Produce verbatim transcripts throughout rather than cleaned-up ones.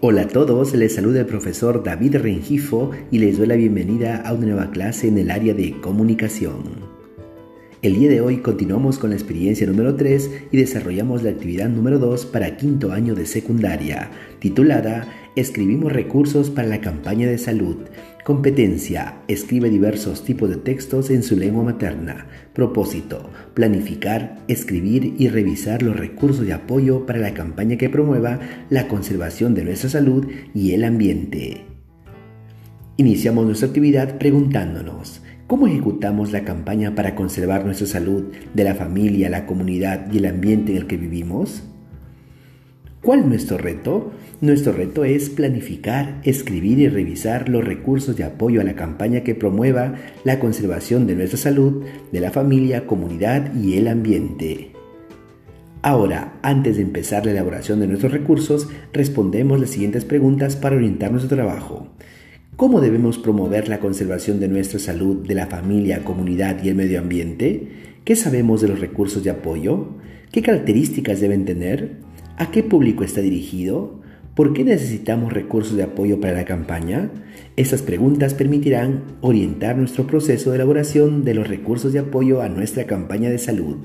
Hola a todos, les saluda el profesor David Rengifo y les doy la bienvenida a una nueva clase en el área de comunicación. El día de hoy continuamos con la experiencia número tres y desarrollamos la actividad número dos para quinto año de secundaria, titulada Escribimos recursos para la campaña de salud. Competencia: escribe diversos tipos de textos en su lengua materna. Propósito: planificar, escribir y revisar los recursos de apoyo para la campaña que promueva la conservación de nuestra salud y el ambiente. Iniciamos nuestra actividad preguntándonos: ¿cómo ejecutamos la campaña para conservar nuestra salud, de la familia, la comunidad y el ambiente en el que vivimos? ¿Cuál es nuestro reto? Nuestro reto es planificar, escribir y revisar los recursos de apoyo a la campaña que promueva la conservación de nuestra salud, de la familia, comunidad y el ambiente. Ahora, antes de empezar la elaboración de nuestros recursos, respondemos las siguientes preguntas para orientar nuestro trabajo. ¿Cómo debemos promover la conservación de nuestra salud, de la familia, comunidad y el medio ambiente? ¿Qué sabemos de los recursos de apoyo? ¿Qué características deben tener? ¿A qué público está dirigido? ¿Por qué necesitamos recursos de apoyo para la campaña? Estas preguntas permitirán orientar nuestro proceso de elaboración de los recursos de apoyo a nuestra campaña de salud.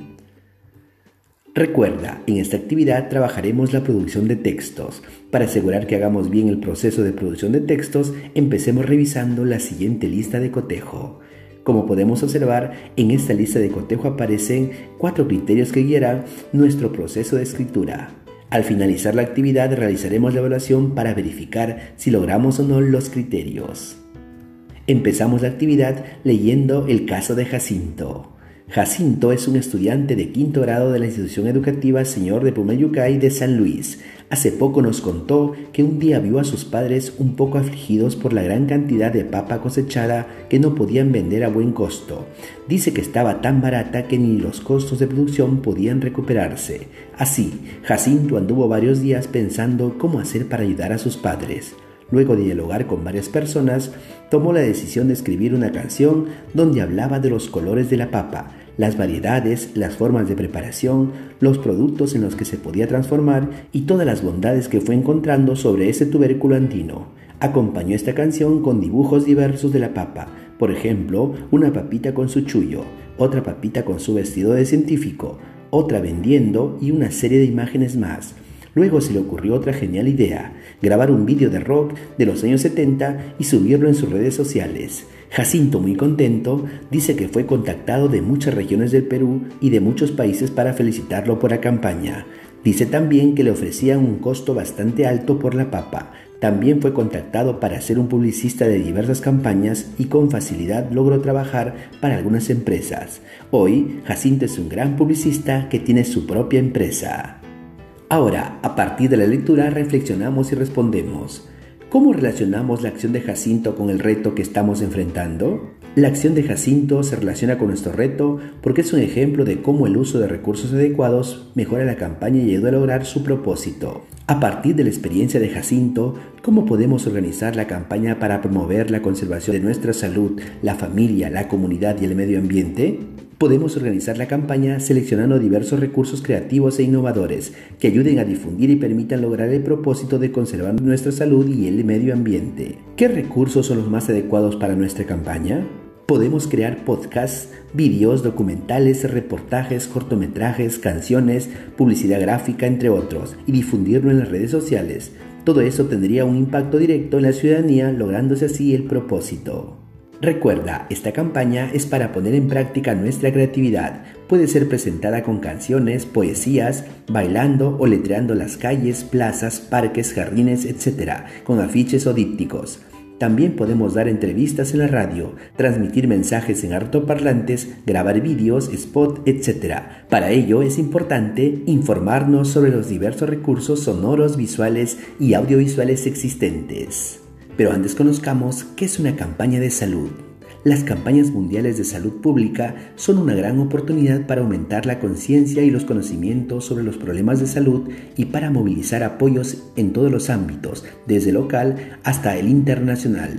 Recuerda, en esta actividad trabajaremos la producción de textos. Para asegurar que hagamos bien el proceso de producción de textos, empecemos revisando la siguiente lista de cotejo. Como podemos observar, en esta lista de cotejo aparecen cuatro criterios que guiarán nuestro proceso de escritura. Al finalizar la actividad realizaremos la evaluación para verificar si logramos o no los criterios. Empezamos la actividad leyendo el caso de Jacinto. Jacinto es un estudiante de quinto grado de la institución educativa Señor de Pumayucay de San Luis. Hace poco nos contó que un día vio a sus padres un poco afligidos por la gran cantidad de papa cosechada que no podían vender a buen costo. Dice que estaba tan barata que ni los costos de producción podían recuperarse. Así, Jacinto anduvo varios días pensando cómo hacer para ayudar a sus padres. Luego de dialogar con varias personas, tomó la decisión de escribir una canción donde hablaba de los colores de la papa, las variedades, las formas de preparación, los productos en los que se podía transformar y todas las bondades que fue encontrando sobre ese tubérculo andino. Acompañó esta canción con dibujos diversos de la papa, por ejemplo, una papita con su chullo, otra papita con su vestido de científico, otra vendiendo y una serie de imágenes más. Luego se le ocurrió otra genial idea: grabar un vídeo de rock de los años setenta y subirlo en sus redes sociales. Jacinto, muy contento, dice que fue contactado de muchas regiones del Perú y de muchos países para felicitarlo por la campaña. Dice también que le ofrecían un costo bastante alto por la papa. También fue contactado para ser un publicista de diversas campañas y con facilidad logró trabajar para algunas empresas. Hoy, Jacinto es un gran publicista que tiene su propia empresa. Ahora, a partir de la lectura, reflexionamos y respondemos: ¿cómo relacionamos la acción de Jacinto con el reto que estamos enfrentando? La acción de Jacinto se relaciona con nuestro reto porque es un ejemplo de cómo el uso de recursos adecuados mejora la campaña y ayuda a lograr su propósito. A partir de la experiencia de Jacinto, ¿cómo podemos organizar la campaña para promover la conservación de nuestra salud, la familia, la comunidad y el medio ambiente? Podemos organizar la campaña seleccionando diversos recursos creativos e innovadores que ayuden a difundir y permitan lograr el propósito de conservar nuestra salud y el medio ambiente. ¿Qué recursos son los más adecuados para nuestra campaña? Podemos crear podcasts, vídeos, documentales, reportajes, cortometrajes, canciones, publicidad gráfica, entre otros, y difundirlo en las redes sociales. Todo eso tendría un impacto directo en la ciudadanía, lográndose así el propósito. Recuerda, esta campaña es para poner en práctica nuestra creatividad. Puede ser presentada con canciones, poesías, bailando o letreando las calles, plazas, parques, jardines, etcétera, con afiches o dípticos. También podemos dar entrevistas en la radio, transmitir mensajes en altoparlantes, grabar vídeos, spot, etcétera. Para ello es importante informarnos sobre los diversos recursos sonoros, visuales y audiovisuales existentes. Pero antes conozcamos qué es una campaña de salud. Las campañas mundiales de salud pública son una gran oportunidad para aumentar la conciencia y los conocimientos sobre los problemas de salud y para movilizar apoyos en todos los ámbitos, desde local hasta el internacional.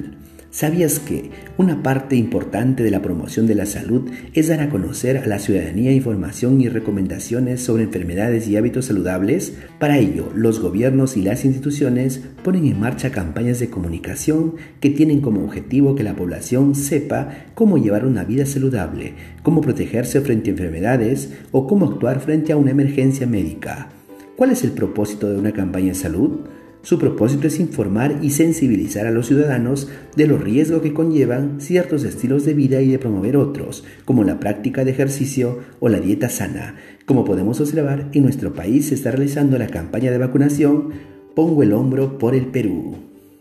¿Sabías que una parte importante de la promoción de la salud es dar a conocer a la ciudadanía información y recomendaciones sobre enfermedades y hábitos saludables? Para ello, los gobiernos y las instituciones ponen en marcha campañas de comunicación que tienen como objetivo que la población sepa cómo llevar una vida saludable, cómo protegerse frente a enfermedades o cómo actuar frente a una emergencia médica. ¿Cuál es el propósito de una campaña de salud? Su propósito es informar y sensibilizar a los ciudadanos de los riesgos que conllevan ciertos estilos de vida y de promover otros, como la práctica de ejercicio o la dieta sana. Como podemos observar, en nuestro país se está realizando la campaña de vacunación Pongo el hombro por el Perú.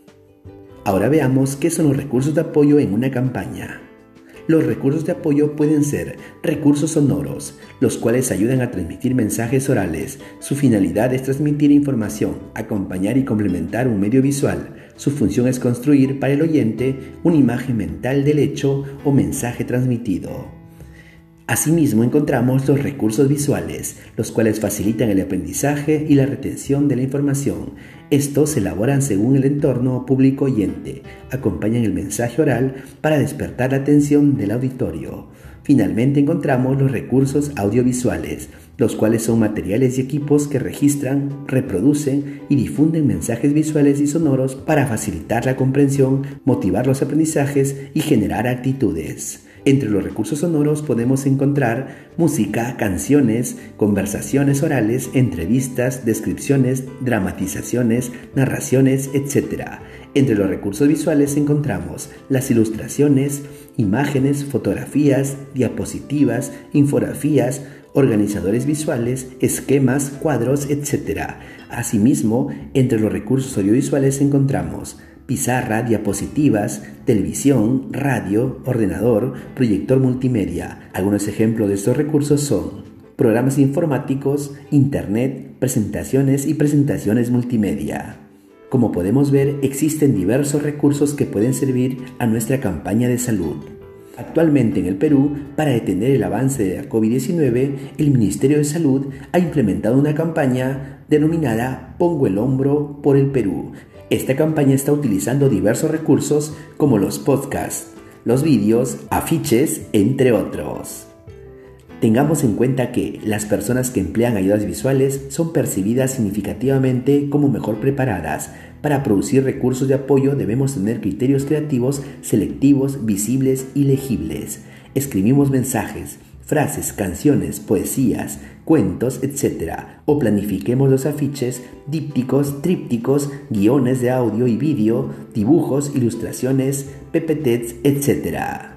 Ahora veamos qué son los recursos de apoyo en una campaña. Los recursos de apoyo pueden ser recursos sonoros, los cuales ayudan a transmitir mensajes orales. Su finalidad es transmitir información, acompañar y complementar un medio visual. Su función es construir para el oyente una imagen mental del hecho o mensaje transmitido. Asimismo, encontramos los recursos visuales, los cuales facilitan el aprendizaje y la retención de la información. Estos se elaboran según el entorno público oyente, acompañan el mensaje oral para despertar la atención del auditorio. Finalmente encontramos los recursos audiovisuales, los cuales son materiales y equipos que registran, reproducen y difunden mensajes visuales y sonoros para facilitar la comprensión, motivar los aprendizajes y generar actitudes. Entre los recursos sonoros podemos encontrar música, canciones, conversaciones orales, entrevistas, descripciones, dramatizaciones, narraciones, etcétera. Entre los recursos visuales encontramos las ilustraciones, imágenes, fotografías, diapositivas, infografías, organizadores visuales, esquemas, cuadros, etcétera. Asimismo, entre los recursos audiovisuales encontramos pizarra, diapositivas, televisión, radio, ordenador, proyector multimedia. Algunos ejemplos de estos recursos son programas informáticos, internet, presentaciones y presentaciones multimedia. Como podemos ver, existen diversos recursos que pueden servir a nuestra campaña de salud. Actualmente en el Perú, para detener el avance de la COVID diecinueve, el Ministerio de Salud ha implementado una campaña denominada Pongo el hombro por el Perú. Esta campaña está utilizando diversos recursos como los podcasts, los vídeos, afiches, entre otros. Tengamos en cuenta que las personas que emplean ayudas visuales son percibidas significativamente como mejor preparadas. Para producir recursos de apoyo debemos tener criterios creativos, selectivos, visibles y legibles. Escribimos mensajes, frases, canciones, poesías, cuentos, etcétera. O planifiquemos los afiches, dípticos, trípticos, guiones de audio y vídeo, dibujos, ilustraciones, P P Ts, etcétera.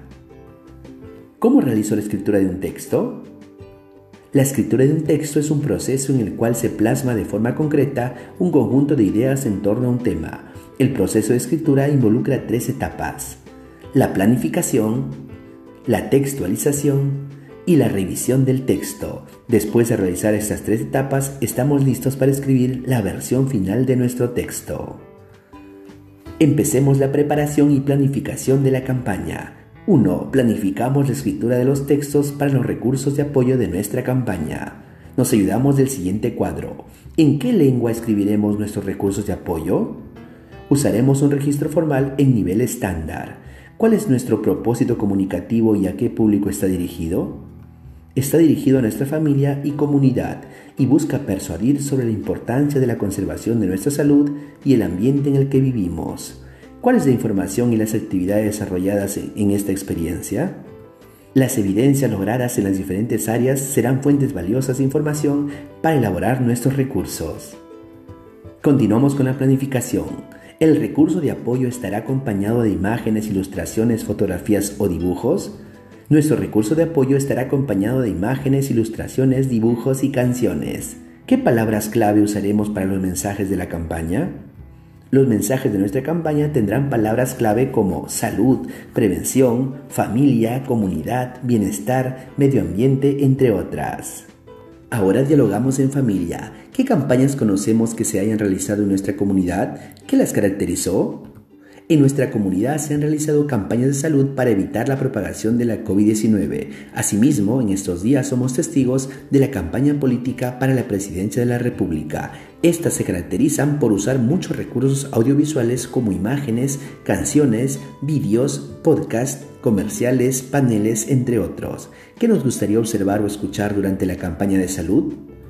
¿Cómo realizo la escritura de un texto? La escritura de un texto es un proceso en el cual se plasma de forma concreta un conjunto de ideas en torno a un tema. El proceso de escritura involucra tres etapas: la planificación, la textualización y la revisión del texto. Después de realizar estas tres etapas, estamos listos para escribir la versión final de nuestro texto. Empecemos la preparación y planificación de la campaña. uno. Planificamos la escritura de los textos para los recursos de apoyo de nuestra campaña. Nos ayudamos del siguiente cuadro. ¿En qué lengua escribiremos nuestros recursos de apoyo? Usaremos un registro formal en nivel estándar. ¿Cuál es nuestro propósito comunicativo y a qué público está dirigido? Está dirigido a nuestra familia y comunidad y busca persuadir sobre la importancia de la conservación de nuestra salud y el ambiente en el que vivimos. ¿Cuál es la información y las actividades desarrolladas en esta experiencia? Las evidencias logradas en las diferentes áreas serán fuentes valiosas de información para elaborar nuestros recursos. Continuamos con la planificación. ¿El recurso de apoyo estará acompañado de imágenes, ilustraciones, fotografías o dibujos? Nuestro recurso de apoyo estará acompañado de imágenes, ilustraciones, dibujos y canciones. ¿Qué palabras clave usaremos para los mensajes de la campaña? Los mensajes de nuestra campaña tendrán palabras clave como salud, prevención, familia, comunidad, bienestar, medio ambiente, entre otras. Ahora dialogamos en familia. ¿Qué campañas conocemos que se hayan realizado en nuestra comunidad? ¿Qué las caracterizó? En nuestra comunidad se han realizado campañas de salud para evitar la propagación de la COVID diecinueve. Asimismo, en estos días somos testigos de la campaña política para la presidencia de la República. Estas se caracterizan por usar muchos recursos audiovisuales como imágenes, canciones, vídeos, podcasts, comerciales, paneles, entre otros. ¿Qué nos gustaría observar o escuchar durante la campaña de salud?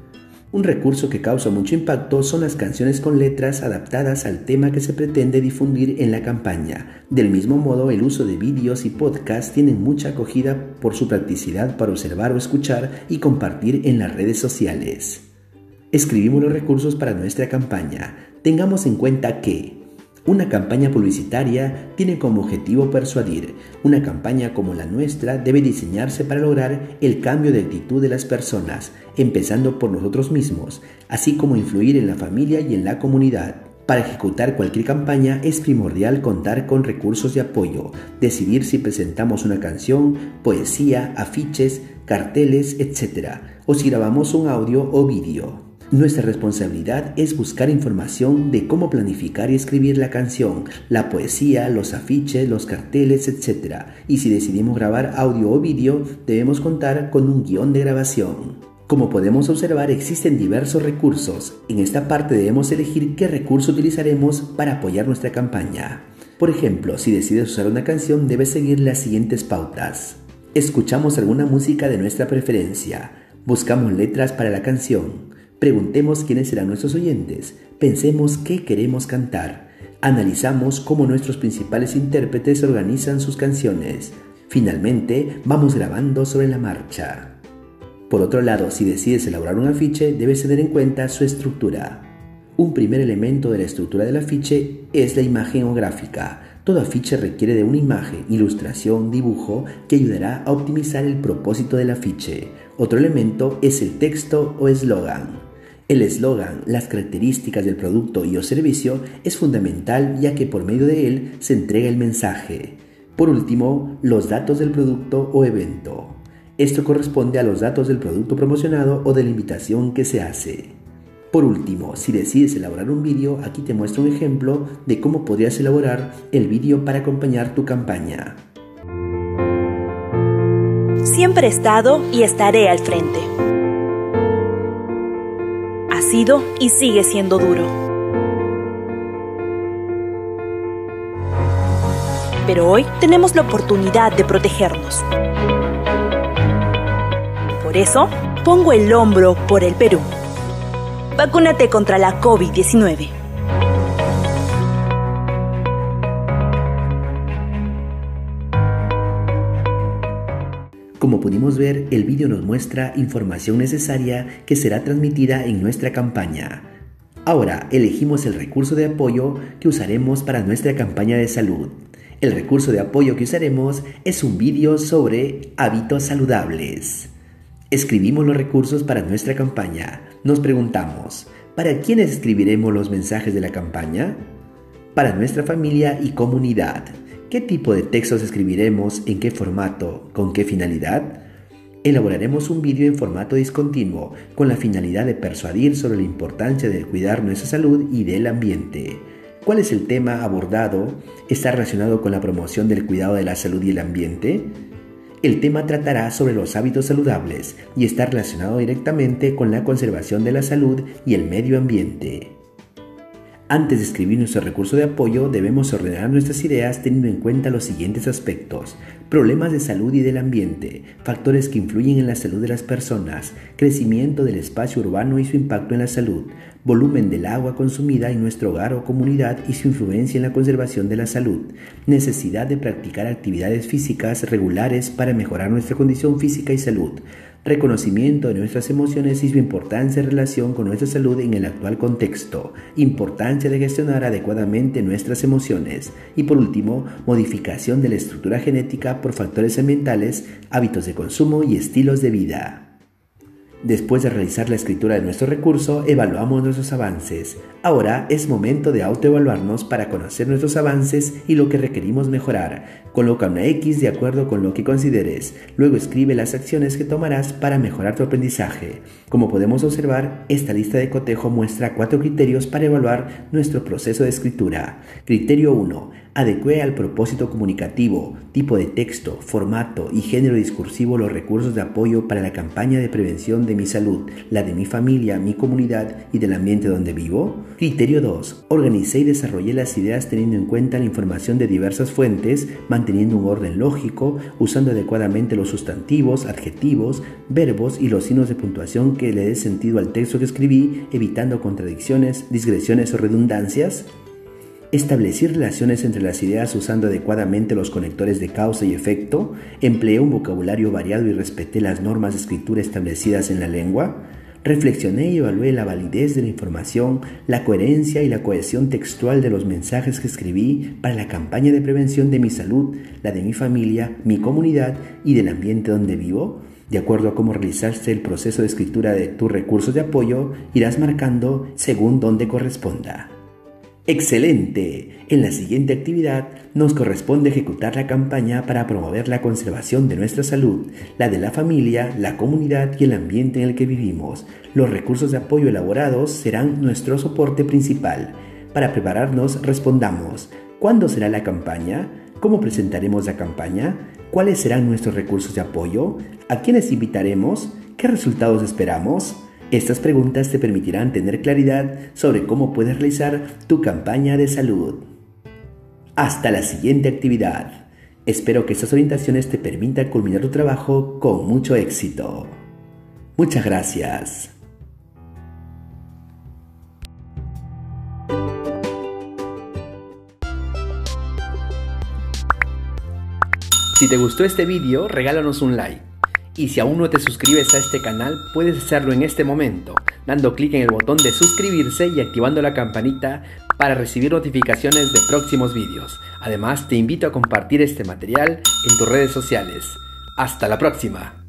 Un recurso que causa mucho impacto son las canciones con letras adaptadas al tema que se pretende difundir en la campaña. Del mismo modo, el uso de vídeos y podcasts tienen mucha acogida por su practicidad para observar o escuchar y compartir en las redes sociales. Escribimos los recursos para nuestra campaña. Tengamos en cuenta que una campaña publicitaria tiene como objetivo persuadir. Una campaña como la nuestra debe diseñarse para lograr el cambio de actitud de las personas, empezando por nosotros mismos, así como influir en la familia y en la comunidad. Para ejecutar cualquier campaña es primordial contar con recursos de apoyo, decidir si presentamos una canción, poesía, afiches, carteles, etcétera, o si grabamos un audio o vídeo. Nuestra responsabilidad es buscar información de cómo planificar y escribir la canción, la poesía, los afiches, los carteles, etcétera. Y si decidimos grabar audio o vídeo, debemos contar con un guión de grabación. Como podemos observar, existen diversos recursos. En esta parte debemos elegir qué recurso utilizaremos para apoyar nuestra campaña. Por ejemplo, si decides usar una canción, debes seguir las siguientes pautas. Escuchamos alguna música de nuestra preferencia. Buscamos letras para la canción. Preguntemos quiénes serán nuestros oyentes. Pensemos qué queremos cantar. Analizamos cómo nuestros principales intérpretes organizan sus canciones. Finalmente, vamos grabando sobre la marcha. Por otro lado, si decides elaborar un afiche, debes tener en cuenta su estructura. Un primer elemento de la estructura del afiche es la imagen o gráfica. Todo afiche requiere de una imagen, ilustración, dibujo que ayudará a optimizar el propósito del afiche. Otro elemento es el texto o eslogan. El eslogan, las características del producto y o servicio es fundamental ya que por medio de él se entrega el mensaje. Por último, los datos del producto o evento. Esto corresponde a los datos del producto promocionado o de la invitación que se hace. Por último, si decides elaborar un vídeo, aquí te muestro un ejemplo de cómo podrías elaborar el vídeo para acompañar tu campaña. Siempre he estado y estaré al frente. Ha sido y sigue siendo duro. Pero hoy tenemos la oportunidad de protegernos. Por eso, pongo el hombro por el Perú. Vacúnate contra la COVID diecinueve. Como pudimos ver, el vídeo nos muestra información necesaria que será transmitida en nuestra campaña. Ahora elegimos el recurso de apoyo que usaremos para nuestra campaña de salud. El recurso de apoyo que usaremos es un vídeo sobre hábitos saludables. Escribimos los recursos para nuestra campaña. Nos preguntamos, ¿para quiénes escribiremos los mensajes de la campaña? Para nuestra familia y comunidad. ¿Qué tipo de textos escribiremos? ¿En qué formato? ¿Con qué finalidad? Elaboraremos un vídeo en formato discontinuo con la finalidad de persuadir sobre la importancia de cuidar nuestra salud y del ambiente. ¿Cuál es el tema abordado? ¿Está relacionado con la promoción del cuidado de la salud y el ambiente? El tema tratará sobre los hábitos saludables y está relacionado directamente con la conservación de la salud y el medio ambiente. Antes de escribir nuestro recurso de apoyo, debemos ordenar nuestras ideas teniendo en cuenta los siguientes aspectos: problemas de salud y del ambiente, factores que influyen en la salud de las personas, crecimiento del espacio urbano y su impacto en la salud, volumen del agua consumida en nuestro hogar o comunidad y su influencia en la conservación de la salud, necesidad de practicar actividades físicas regulares para mejorar nuestra condición física y salud, reconocimiento de nuestras emociones y su importancia en relación con nuestra salud en el actual contexto, importancia de gestionar adecuadamente nuestras emociones y por último, modificación de la estructura genética por factores ambientales, hábitos de consumo y estilos de vida. Después de realizar la escritura de nuestro recurso, evaluamos nuestros avances. Ahora es momento de autoevaluarnos para conocer nuestros avances y lo que requerimos mejorar. Coloca una X de acuerdo con lo que consideres. Luego escribe las acciones que tomarás para mejorar tu aprendizaje. Como podemos observar, esta lista de cotejo muestra cuatro criterios para evaluar nuestro proceso de escritura. Criterio uno. Adecue al propósito comunicativo, tipo de texto, formato y género discursivo los recursos de apoyo para la campaña de prevención de mi salud, la de mi familia, mi comunidad y del ambiente donde vivo. Criterio dos. Organicé y desarrollé las ideas teniendo en cuenta la información de diversas fuentes, manteniendo un orden lógico, usando adecuadamente los sustantivos, adjetivos, verbos y los signos de puntuación que le dé sentido al texto que escribí, evitando contradicciones, digresiones o redundancias. Establecí relaciones entre las ideas usando adecuadamente los conectores de causa y efecto. Empleé un vocabulario variado y respeté las normas de escritura establecidas en la lengua. Reflexioné y evalué la validez de la información, la coherencia y la cohesión textual de los mensajes que escribí para la campaña de prevención de mi salud, la de mi familia, mi comunidad y del ambiente donde vivo. De acuerdo a cómo realizaste el proceso de escritura de tus recursos de apoyo, irás marcando según donde corresponda. ¡Excelente! En la siguiente actividad nos corresponde ejecutar la campaña para promover la conservación de nuestra salud, la de la familia, la comunidad y el ambiente en el que vivimos. Los recursos de apoyo elaborados serán nuestro soporte principal. Para prepararnos, respondamos: ¿cuándo será la campaña? ¿Cómo presentaremos la campaña? ¿Cuáles serán nuestros recursos de apoyo? ¿A quiénes invitaremos? ¿Qué resultados esperamos? Estas preguntas te permitirán tener claridad sobre cómo puedes realizar tu campaña de salud. Hasta la siguiente actividad. Espero que estas orientaciones te permitan culminar tu trabajo con mucho éxito. Muchas gracias. Si te gustó este vídeo, regálanos un like. Y si aún no te suscribes a este canal, puedes hacerlo en este momento, dando clic en el botón de suscribirse y activando la campanita para recibir notificaciones de próximos vídeos. Además, te invito a compartir este material en tus redes sociales. ¡Hasta la próxima!